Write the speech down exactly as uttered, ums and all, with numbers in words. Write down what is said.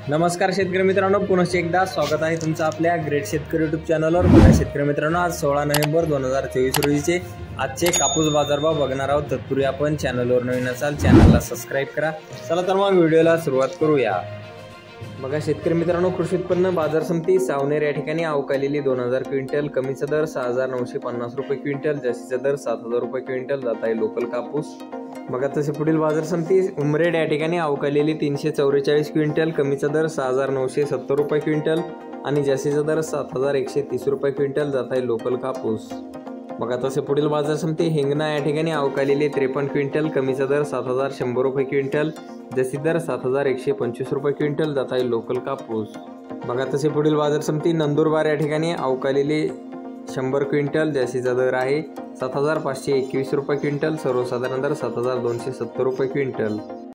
नमस्कार शेतकरी मित्रांनो, पुन्हा एकदा स्वागत आहे तुमचं आपल्या ग्रेट शेतकरी यूट्यूब चॅनलवर। बघा शेतकरी मित्रांनो, आज सोळा नोव्हेंबर दोन हजार चोवीस रोजीचे आजचे कापूस बाजारभाव बघणार आहोत। तत्पूर्वी आपण चॅनलवर नवीन असाल चॅनलला सबस्क्राइब करा। चला तर मग व्हिडिओला सुरुवात करूया। बघा शेतकरी मित्रांनो, कृषी उत्पन्न बाजार समिती सावनेर या ठिकाणी अवकालेली दोन हजार क्विंटल, कमीचा दर सहा हजार नऊशे पन्नास रुपये क्विंटल, जास्तीचा दर सात हजार रुपये क्विंटल जात आहे लोकल कापूस। बघा तसे पुढील बाजार समिती उमरेड या ठिकाणी अवकालेली तीनशे चौवेचाळीस क्विंटल, कमीचा दर सहा हजार नऊशे सत्तर रुपये क्विंटल आणि जास्तीचा दर सात हजार एकशे तीस रुपये क्विंटल जात आहे लोकल कापूस। बघा तसे पुढील बाजार समिती हिंगणा या ठिकाणी अवकालेली त्रेपन्न क्विंटल, कमीचा दर सात हजार शंभर रुपये क्विंटल, जास्तीचा दर सात हजार एकशे पंचवीस रुपये क्विंटल जात आहे लोकल कापूस। बघा तसे पुढील बाजार समिती नंदुरबार या ठिकाणी अवकालेली शंभर क्विंटल, जास्तीचा दर आहे सात हजार पाचशे एकवीस रुपये क्विंटल, सर्वसाधारण दर सात हजार दोनशे सत्तर रुपये क्विंटल।